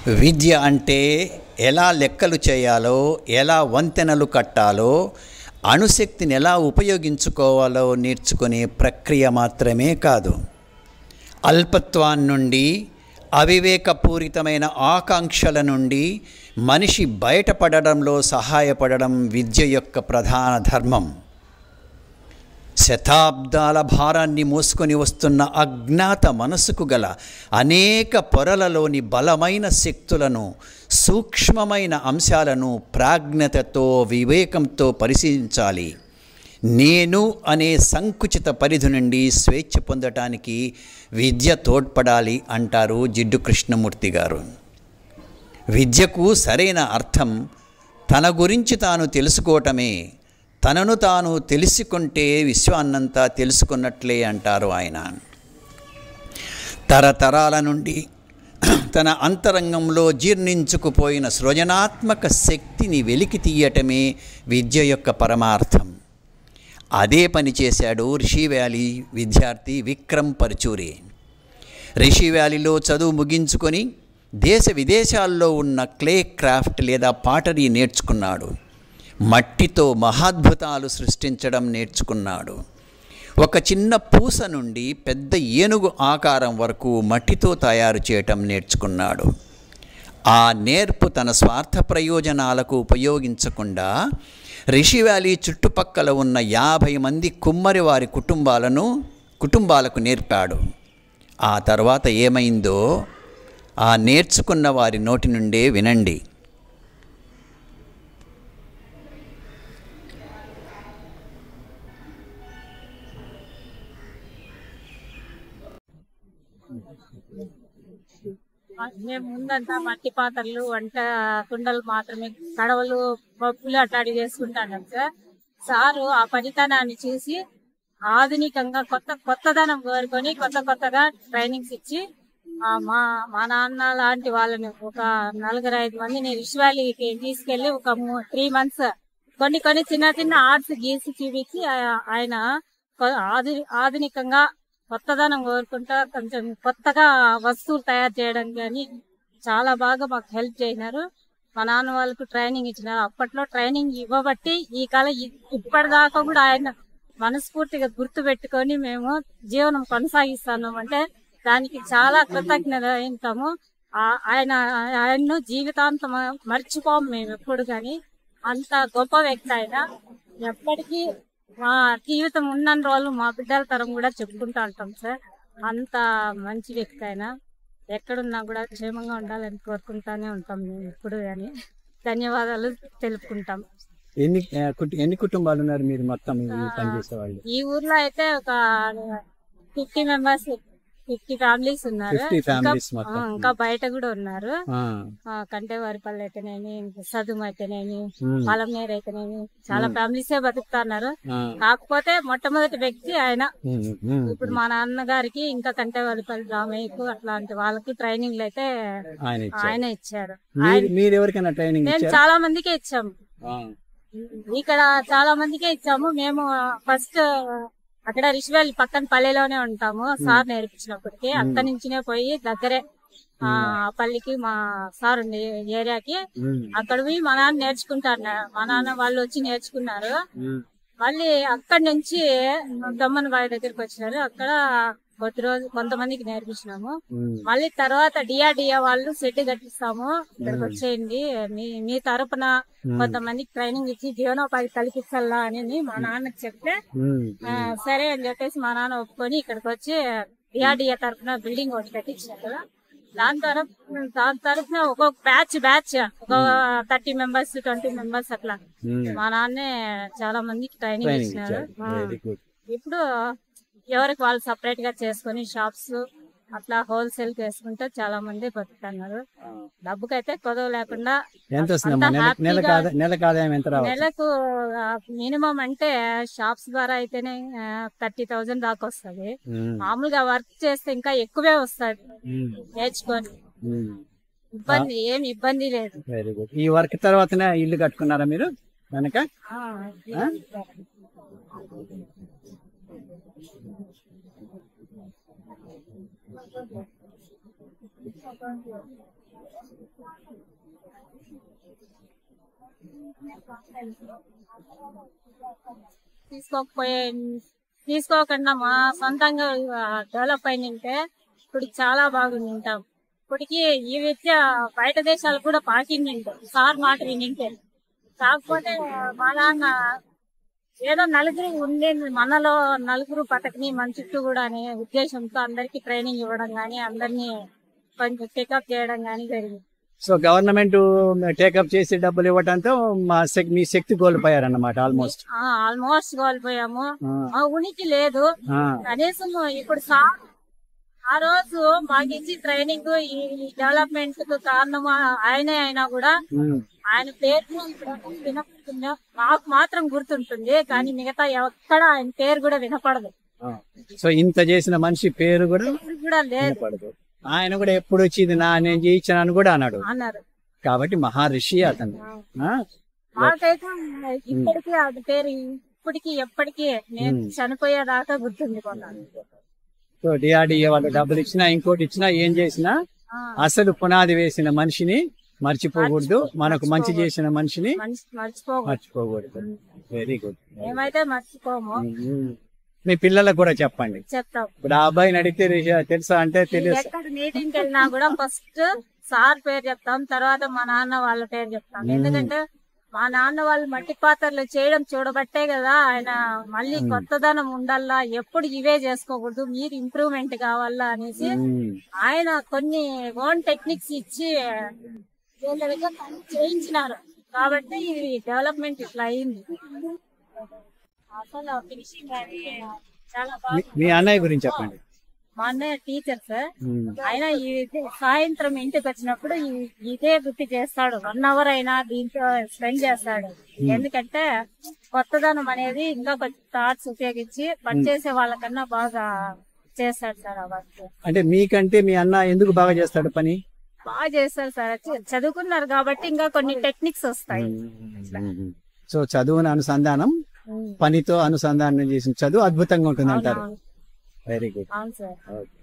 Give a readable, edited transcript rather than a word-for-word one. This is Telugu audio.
విద్య అంటే ఎలా లెక్కలు చేయాలో, ఎలా వంతెనలు కట్టాలో, అణుశక్తిని ఎలా ఉపయోగించుకోవాలో నేర్చుకునే ప్రక్రియ మాత్రమే కాదు. అల్పత్వాన్నుండి, అవివేకపూరితమైన ఆకాంక్షల నుండి మనిషి బయటపడడంలో సహాయపడడం విద్య యొక్క ప్రధాన ధర్మం. శతాబ్దాల భారాన్ని మోసుకొని వస్తున్న అజ్ఞాత మనసుకు గల అనేక పొరలలోని బలమైన శక్తులను, సూక్ష్మమైన అంశాలను ప్రాజ్ఞతతో, వివేకంతో పరిశీలించాలి. నేను అనే సంకుచిత పరిధి నుండి స్వేచ్ఛ పొందటానికి విద్య తోడ్పడాలి అంటారు జిడ్డు కృష్ణమూర్తి గారు. విద్యకు సరైన అర్థం తన గురించి తాను తెలుసుకోవటమే. తనను తాను తెలుసుకుంటే విశ్వాన్నంతా తెలుసుకున్నట్లే అంటారు ఆయన. తరతరాల నుండి తన అంతరంగంలో జీర్ణించుకుపోయిన సృజనాత్మక శక్తిని వెలికి తీయటమే విద్య యొక్క పరమార్థం. అదే పని చేశాడు రిషి వ్యాలీ విద్యార్థి విక్రమ్ పర్చూరి. రిషి వ్యాలీలో చదువు ముగించుకొని దేశ విదేశాల్లో ఉన్న క్లే క్రాఫ్ట్ లేదా పాటరీ నేర్చుకున్నాడు. మట్టితో మహాద్భుతాలు సృష్టించడం నేర్చుకున్నాడు. ఒక చిన్న పూస నుండి పెద్ద ఏనుగు ఆకారం వరకు మట్టితో తయారు చేయటం నేర్చుకున్నాడు. ఆ నేర్పు తన స్వార్థ ప్రయోజనాలకు ఉపయోగించకుండా రిషి వ్యాలీ చుట్టుపక్కల ఉన్న 50 మంది కుమ్మరి వారి కుటుంబాలకు నేర్పాడు. ఆ తర్వాత ఏమైందో ఆ నేర్చుకున్న వారి నోటి నుండే వినండి. మేము ముందంతా మట్టి పాత్రలు, వంట కుండలు మాత్రమే, కడవలు, పప్పులు అట్లాంటి చేసుకుంటాం సార్. సారు ఆ పనితనాన్ని చూసి ఆధునికంగా కొత్తదనం కోరుకొని కొత్తగా ట్రైనింగ్స్ ఇచ్చి మా నాన్న లాంటి వాళ్ళని ఒక 4-5 మందిని రిషి వ్యాలీకి తీసుకెళ్లి ఒక 3 months కొన్ని చిన్న ఆర్ట్స్ గీసి చూపించి ఆయన ఆధునికంగా కొత్తదనం కోరుకుంటా కొంచెం కొత్తగా వస్తువులు తయారు చేయడం కానీ చాలా బాగా మాకు హెల్ప్ చేసినారు. మా నాన్న వాళ్ళకు ట్రైనింగ్ ఇచ్చినారు. అప్పట్లో ట్రైనింగ్ ఇవ్వబట్టి ఈ కాలం ఇప్పటిదాకా కూడా ఆయన మనస్ఫూర్తిగా గుర్తు పెట్టుకొని మేము జీవనం కొనసాగిస్తున్నాం అంటే దానికి చాలా కృతజ్ఞత ఉంటాము. ఆయన్ను జీవితాంతం మర్చిపోము మేము ఎప్పుడు. కానీ అంత గొప్ప వ్యక్తి ఆయన. ఎప్పటికీ మా జీవితం ఉన్న రోజులు మా బిడ్డల తరం కూడా చెప్పుకుంటూ ఉంటాం సార్. అంత మంచి వ్యక్తి ఆయన. ఎక్కడున్నా కూడా క్షేమంగా ఉండాలని కోరుకుంటానే ఉంటాం మేము ఎప్పుడు. కానీ ధన్యవాదాలు తెలుపుకుంటాం. ఎన్ని కుటుంబాలు ఉన్నారు మీరు మొత్తం పనిచేసే వాళ్ళు? ఈ ఊర్లో అయితే ఒక 50 members, 50 families ఉన్నారు. ఇంకా బయట కూడా ఉన్నారు. కంటేవారిపల్లి అయితేనేమి, సదుము అయితేనేమి, పాలంనేరు అయితేనేమి చాలా ఫ్యామిలీసే బతుకుతున్నారు. కాకపోతే మొట్టమొదటి వ్యక్తి ఆయన. ఇప్పుడు మా నాన్నగారికి ఇంకా కంటేవారిపల్లి రామయ్యకు అట్లాంటి వాళ్ళకి ట్రైనింగ్లు అయితే ఆయన ఇచ్చారు. మేము చాలా మందికే ఇచ్చాము. ఇక్కడ చాలా మందికే ఇచ్చాము. మేము ఫస్ట్ అక్కడ రిషి వ్యాలీ పక్కన పల్లెలోనే ఉంటాము. సార్ నేర్పించినప్పటికీ అక్కడి నుంచినే పోయి దగ్గరే ఆ పల్లికి మా సార్ ఉండే ఏరియాకి అక్కడ పోయి మా నాన్న నేర్చుకుంటారు. మా నాన్న వాళ్ళు వచ్చి నేర్చుకున్నారు. మళ్ళీ అక్కడి నుంచి దమ్మన్ బావి దగ్గరికి వచ్చినారు. అక్కడ కొంతమందికి నేర్పించినాము. మళ్ళీ తర్వాత డిఆర్డిఏ వాళ్ళు సెట్ కట్టిస్తాము, ఇక్కడికి వచ్చేయండి, మీ తరపున కొంతమందికి ట్రైనింగ్ ఇచ్చి జీవనోపాధి కల్పించాలా అని మా నాన్నకి చెప్తే సరే అని చెప్పేసి మా నాన్న ఒప్పుకొని ఇక్కడికి వచ్చి డిఆర్డిఏ తరఫున బిల్డింగ్ ఒకటి కట్టించారు. దాని తరఫున ఒక్కొక్క బ్యాచ్ ఒక 30 members, 20 members అట్లా మా నాన్నే చాలా మందికి ట్రైనింగ్ ఇచ్చినారు. ఇప్పుడు ఎవరికి వాళ్ళు సపరేట్ గా చేసుకుని షాప్స్ అట్లా హోల్సేల్ వేసుకుంటే చాలా మంది బతుకుతున్నారు. డబ్బుకైతే కొదవ లేకుండా. నెలకు మినిమం అంటే షాప్స్ ద్వారా అయితేనే 30,000 దాకా వస్తుంది. మామూలుగా వర్క్ చేస్తే ఇంకా ఎక్కువే వస్తుంది. నేర్చుకొని ఏమి ఇబ్బంది లేదు. Very good. ఈ వర్క్ తర్వాతనే ఇల్లు కట్టుకున్నారా మీరు? వెనక తీసుకోకుండా మా సొంతంగా డెవలప్ అయినంటే ఇప్పుడు చాలా బాగుంది ఉంటాం. ఇప్పటికి ఈ విద్య బయట దేశాలకు కూడా పాకింది సార్ మాట వినింటే. కాకపోతే మా నాన్న ఏదో నలుగురు ఉండేది, మనలో నలుగురు బతకని మన చుట్టూ కూడా అనే ఉద్దేశంతో అందరికి ట్రైనింగ్ ఇవ్వడం గానీ, అందరినీ కొంచెం పికప్ చేయడం గానీ జరిగింది. సో గవర్నమెంట్ టేకప్ చేసి డబ్బులు ఇవ్వడంతో మీ శక్తి కోల్పోయారన్నమాట. ఆల్మోస్ట్ కోల్పోయాము. మా ఉనికి లేదు. కనీసం ఇప్పుడు సార్ ఆ రోజు మాకు ఇచ్చి ట్రైనింగ్ ఈ డెవలప్మెంట్ కు కారణం ఆయనే అయినా కూడా ఆయన పేరు వినపడుతుందా మాకు మాత్రం గుర్తుంటుంది, కానీ మిగతా ఎక్కడ ఆయన పేరు కూడా వినపడదు. సో ఇంత చేసిన మనిషి పేరు కూడా లేదు. ఆయన కూడా ఎప్పుడు వచ్చింది నేను చేయించాను కూడా అన్నారు. కాబట్టి మహర్షి అతను. మాకైతే ఇప్పటికీ అది పేరు ఇప్పటికి ఎప్పటికీ నేను చనిపోయేదాకా గుర్తుంది. సో డిఆర్డిఏ వాళ్ళు డబ్బులు ఇచ్చినా ఇంకోటి ఇచ్చినా ఏం చేసినా అసలు పునాది వేసిన మనిషిని మర్చిపోకూడదు, మనకు మంచి చేసిన మనిషిని మర్చిపోకూడదు. Very good. మేమైతే మర్చిపోము. మీ పిల్లలకు కూడా చెప్పండి. చెప్తాం. ఇప్పుడు ఆ అబ్బాయిని అడిగితే తెలుసా అంటే తెలుసు. ఎక్కడ మీటింగ్ వెళ్ళినా కూడా ఫస్ట్ సార్ పేరు చెప్తాం, తర్వాత మా నాన్న వాళ్ళ పేరు చెప్తాం. ఎందుకంటే మా నాన్న వాళ్ళు మట్టి పాత్రలు చేయడం చూడబట్టే కదా ఆయన మళ్ళీ కొత్తదనం ఉండాలా, ఎప్పుడు ఇవే చేసుకోకూడదు, మీరు ఇంప్రూవ్మెంట్ కావాలా అనేసి ఆయన కొన్ని ఓన్ టెక్నిక్స్ ఇచ్చి వీళ్ళ దగ్గర చేయించినారు. కాబట్టి ఇది డెవలప్మెంట్ ఇట్లా అయింది. అసలు ఫినిషింగ్ అది చాలా బాగా. మీ అన్నయ్య గురించి చెప్పండి. మా అన్నయ్య టీచర్ సార్. ఆయన సాయంత్రం ఇంటికి వచ్చినప్పుడు ఇదే వృత్తి చేస్తాడు. 1 hour అయినా దీంట్లో స్పెండ్ చేస్తాడు. ఎందుకంటే కొత్తదనం అనేది ఇంకా కొంచెం థాట్స్ ఉపయోగించి పని చేసే వాళ్ళకన్నా బాగా చేస్తాడు సార్ ఆ వర్క్. అంటే మీకంటే మీ అన్న ఎందుకు బాగా చేస్తాడు పని? బాగా చేస్తారు సార్, చదువుకున్నారు కాబట్టి ఇంకా కొన్ని టెక్నిక్స్ వస్తాయి. సో చదువుని అనుసంధానం పనితో అనుసంధానం చేసిన చదువు అద్భుతంగా ఉంటుంది అంటారు. Very good. అవును సార్.